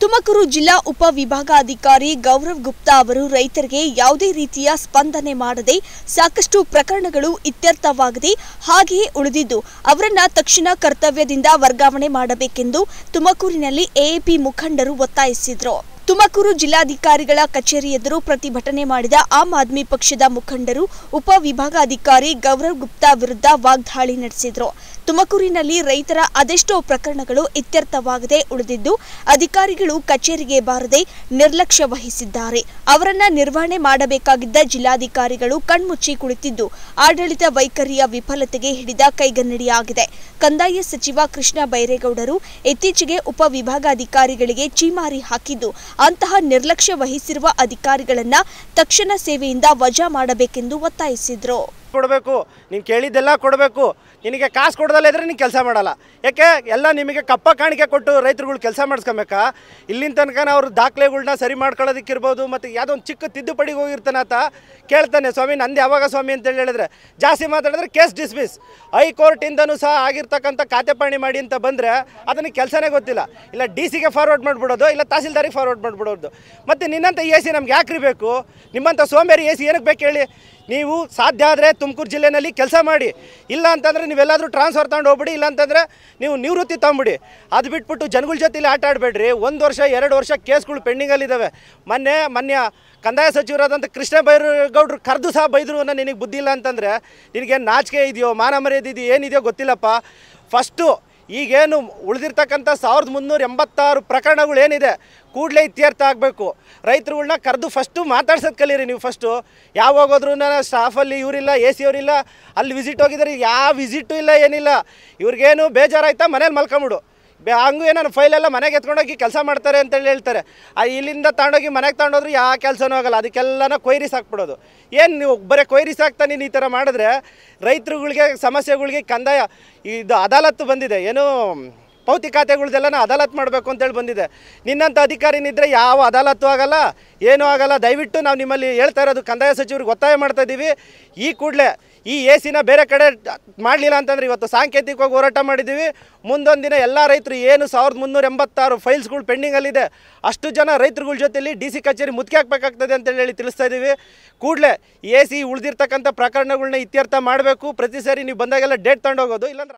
ತುಮಕೂರು ಜಿಲ್ಲಾ ಉಪವಿಭಾಗಾಧಿಕಾರಿ ಗೌರವ್ ಗುಪ್ತಾ ಅವರು ರೈತರಿಗೆ ಯಾವುದೇ ರೀತಿಯ ಸ್ಪಂದನೆ ಮಾಡದೆ ಸಾಕಷ್ಟು ಪ್ರಕರಣಗಳು ಇತ್ಯರ್ಥವಾಗದೆ ಹಾಗೆಯೇ ಉಳಿದಿದ್ದು ಅವರನ್ನ ತಕ್ಷಣ ಕರ್ತವ್ಯದಿಂದ ವರ್ಗಾವಣೆ ಮಾಡಬೇಕೆಂದು ತುಮಕೂರಿನಲ್ಲಿ ಎಎಪಿ ಮುಖಂಡರು ಒತ್ತಾಯಿಸಿದರು. ತುಮಕೂರು ಜಿಲ್ಲಾಧಿಕಾರಿಗಳ ಕಚೇರಿ ಎದುರು ಪ್ರತಿಭಟನೆ ಮಾಡಿದ ಆಮ್ ಆದ್ಮಿ ಪಕ್ಷದ ಮುಖಂಡರು ಉಪವಿಭಾಗಾಧಿಕಾರಿ ಗೌರವ್ ಗುಪ್ತಾ ವಿರುದ್ಧ ವಾಗ್ದಾಳಿ ನಡೆಸಿದರು. ತುಮಕೂರಿನಲ್ಲಿ ರೈತರ ಅದೆಷ್ಟೋ ಪ್ರಕರಣಗಳು ಇತ್ಯರ್ಥವಾಗದೆ ಉಳಿದಿದ್ದು ಅಧಿಕಾರಿಗಳು ಕಚೇರಿಗೆ ಬಾರದೆ ನಿರ್ಲಕ್ಷ್ಯ ವಹಿಸಿದ್ದಾರೆ. ಅವರನ್ನ ನಿರ್ವಹಣೆ ಮಾಡಬೇಕಾಗಿದ್ದ ಜಿಲ್ಲಾಧಿಕಾರಿಗಳು ಕಣ್ಮುಚ್ಚಿ ಕುಳಿತಿದ್ದು ಆಡಳಿತ ವೈಖರಿಯ ವಿಫಲತೆಗೆ ಹಿಡಿದ ಕೈಗನ್ನಡಿಯಾಗಿದೆ. ಕಂದಾಯ ಸಚಿವ ಕೃಷ್ಣ ಬೈರೇಗೌಡರು ಇತ್ತೀಚೆಗೆ ಉಪವಿಭಾಗಾಧಿಕಾರಿಗಳಿಗೆ ಚೀಮಾರಿ ಹಾಕಿದ್ದು ಅಂತಹ ನಿರ್ಲಕ್ಷ್ಯ ವಹಿಸಿರುವ ಅಧಿಕಾರಿಗಳನ್ನ ತಕ್ಷಣ ಸೇವೆಯಿಂದ ವಜಾ ಮಾಡಬೇಕೆಂದು ಒತ್ತಾಯಿಸಿದರು. ಕೊಡಬೇಕು, ನೀನು ಕೇಳಿದ್ದೆಲ್ಲ ಕೊಡಬೇಕು. ನಿನಗೆ ಕಾಸು ಕೊಡೋದಲ್ಲ ಇದ್ರೆ ನೀನು ಕೆಲಸ ಮಾಡಲ್ಲ. ಯಾಕೆ ಎಲ್ಲ ನಿಮಗೆ ಕಪ್ಪ ಕಾಣಿಕೆ ಕೊಟ್ಟು ರೈತರುಗಳು ಕೆಲಸ ಮಾಡಿಸ್ಕೊಬೇಕಾ? ಇಲ್ಲಿನ ತನಕ ಅವ್ರ ದಾಖಲೆಗಳ್ನ ಸರಿ ಮಾಡ್ಕೊಳ್ಳೋದಕ್ಕಿರ್ಬೋದು, ಮತ್ತು ಯಾವುದೋ ಒಂದು ಚಿಕ್ಕ ತಿದ್ದುಪಡಿಗೆ ಹೋಗಿರ್ತಾನೆ ಆತ ಕೇಳ್ತಾನೆ, ಸ್ವಾಮಿ ನಂದು ಯಾವಾಗ ಸ್ವಾಮಿ ಅಂತೇಳಿ ಹೇಳಿದ್ರೆ ಜಾಸ್ತಿ ಮಾತಾಡಿದ್ರೆ ಕೇಸ್ ಡಿಸ್ಮಿಸ್. ಹೈಕೋರ್ಟಿಂದನೂ ಸಹ ಆಗಿರ್ತಕ್ಕಂಥ ಖಾತೆಪಾಣಿ ಮಾಡಿ ಅಂತ ಬಂದರೆ ಅದನ್ನು ಕೆಲಸನೇ ಗೊತ್ತಿಲ್ಲ. ಇಲ್ಲ DC ಗೆ ಫಾರ್ವರ್ಡ್ ಮಾಡಿಬಿಡೋದು, ಇಲ್ಲ ತಹಸೀಲ್ದಾರಿಗೆ ಫಾರ್ವರ್ಡ್ ಮಾಡಿಬಿಡೋದು. ಮತ್ತು ನಿನ್ನಂಥ AC ನಮ್ಗೆ ಯಾಕ್ರಿ ಬೇಕು? ನಿಮ್ಮಂಥ ಸೋಂಬೇರಿ AC ಏನಕ್ಕೆ ಬೇಕು ಹೇಳಿ? ನೀವು ಸಾಧ್ಯ ಆದರೆ ತುಮಕೂರು ಜಿಲ್ಲೆಯಲ್ಲಿ ಕೆಲಸ ಮಾಡಿ, ಇಲ್ಲ ಅಂತಂದರೆ ನೀವೆಲ್ಲಾದರೂ ಟ್ರಾನ್ಸ್ಫರ್ ತಗೊಂಡು ಹೋಗ್ಬಿಡಿ, ಇಲ್ಲ ಅಂತಂದರೆ ನೀವು ನಿವೃತ್ತಿ ತೊಗೊಂಬಿಡಿ. ಅದು ಬಿಟ್ಬಿಟ್ಟು ಜನಗಳ ಜೊತೆಲಿ ಆಟ ಆಡಬೇಡ್ರಿ. 1 ವರ್ಷ 2 ವರ್ಷ ಕೇಸ್ಗಳು ಪೆಂಡಿಂಗಲ್ಲಿದ್ದಾವೆ. ಮೊನ್ನೆ ಕಂದಾಯ ಸಚಿವರಾದಂಥ ಕೃಷ್ಣ ಬೈರೇಗೌಡರು ಕರೆದು ಸಹ ಬೈದರು ಅನ್ನೋ ನಿನಗೆ ಬುದ್ಧಿ ಇಲ್ಲ ಅಂತಂದರೆ ನಿನಗೇನು ನಾಚಿಕೆ ಇದೆಯೋ, ಮಾನ ಮರ್ಯಾದೆ ಇದೆಯೋ, ಏನಿದೆಯೋ ಗೊತ್ತಿಲ್ಲಪ್ಪ. ಫಸ್ಟು ಈಗೇನು ಉಳಿದಿರ್ತಕ್ಕಂಥ 1386 ಪ್ರಕರಣಗಳು ಏನಿದೆ ಕೂಡಲೇ ಇತ್ಯರ್ಥ ಆಗಬೇಕು. ರೈತರುಗಳನ್ನ ಕರೆದು ಫಸ್ಟು ಮಾತಾಡ್ಸೋದು ಕಲೀರಿ. ನೀವು ಫಸ್ಟು ಯಾವಾಗ ಹೋದ್ರೂ ಸ್ಟಾಫಲ್ಲಿ ಇವರಿಲ್ಲ, AC ಅವರಿಲ್ಲ, ಅಲ್ಲಿ ವಿಸಿಟ್ ಹೋಗಿದ್ದಾರೆ, ಯಾವ ವಿಸಿಟು ಇಲ್ಲ, ಏನಿಲ್ಲ. ಇವ್ರಿಗೇನು ಬೇಜಾರಾಯ್ತಾ ಮನೇಲಿ ಮಲ್ಕೊಂಬಿಡು, ಹಂಗೂ ಏನೋ ಫೈಲೆಲ್ಲ ಮನೆಗೆ ಎತ್ಕೊಂಡೋಗಿ ಕೆಲಸ ಮಾಡ್ತಾರೆ ಅಂತೇಳಿ ಹೇಳ್ತಾರೆ. ಇಲ್ಲಿಂದ ತಗೊಂಡೋಗಿ ಮನೆಗೆ ತಗೊಂಡೋದ್ರೆ ಯಾವ ಕೆಲಸನೂ ಆಗಲ್ಲ. ಅದಕ್ಕೆಲ್ಲನ ಕೊಯ್ರಿಸ್ ಹಾಕ್ಬಿಡೋದು. ಏನು ನೀವು ಬರೀ ಕೊಯ್ರಿಸ್ ಹಾಕ್ತಾ ನೀನು ಈ ಥರ ಮಾಡಿದ್ರೆ ರೈತರುಗಳಿಗೆ ಸಮಸ್ಯೆಗಳಿಗೆ ಕಂದಾಯ ಇದು ಅದಾಲತ್ತು ಬಂದಿದೆ, ಏನು ಪೌತಿ ಖಾತೆಗಳ್ದೆಲ್ಲನ ಅದಾಲತ್ ಮಾಡಬೇಕು ಅಂತೇಳಿ ಬಂದಿದೆ. ನಿನ್ನಂಥ ಅಧಿಕಾರಿನಿದ್ದರೆ ಯಾವ ಅದಾಲತ್ತು ಆಗಲ್ಲ, ಏನೂ ಆಗಲ್ಲ. ದಯವಿಟ್ಟು ನಾವು ನಿಮ್ಮಲ್ಲಿ ಹೇಳ್ತಾ ಇರೋದು ಕಂದಾಯ ಸಚಿವರಿಗೆ ಒತ್ತಾಯ ಮಾಡ್ತಾಯಿದ್ದೀವಿ, ಈ ಕೂಡಲೇ ಈ AC ಬೇರೆ ಕಡೆ ಮಾಡಲಿಲ್ಲ ಅಂತಂದರೆ ಇವತ್ತು ಸಾಂಕೇತಿಕವಾಗಿ ಹೋರಾಟ ಮಾಡಿದ್ದೀವಿ. ಮುಂದೊಂದು ದಿನ ಎಲ್ಲ ರೈತರು ಏನು 1386 ಫೈಲ್ಸ್ಗಳು ಪೆಂಡಿಂಗಲ್ಲಿದೆ ಅಷ್ಟು ಜನ ರೈತರುಗಳ ಜೊತೆಲಿ DC ಕಚೇರಿ ಮುತ್ತಿಗೆ ಹಾಕಬೇಕಾಗ್ತದೆ ಅಂತೇಳಿ ತಿಳಿಸ್ತಾ ಇದ್ದೀವಿ. ಕೂಡಲೇ AC ಉಳಿದಿರ್ತಕ್ಕಂಥ ಪ್ರಕರಣಗಳನ್ನ ಇತ್ಯರ್ಥ ಮಾಡಬೇಕು. ಪ್ರತಿ ಸಾರಿ ನೀವು ಬಂದಾಗೆಲ್ಲ ಡೇಟ್ ತಗೊಂಡೋಗೋದು, ಇಲ್ಲಾಂದ್ರೆ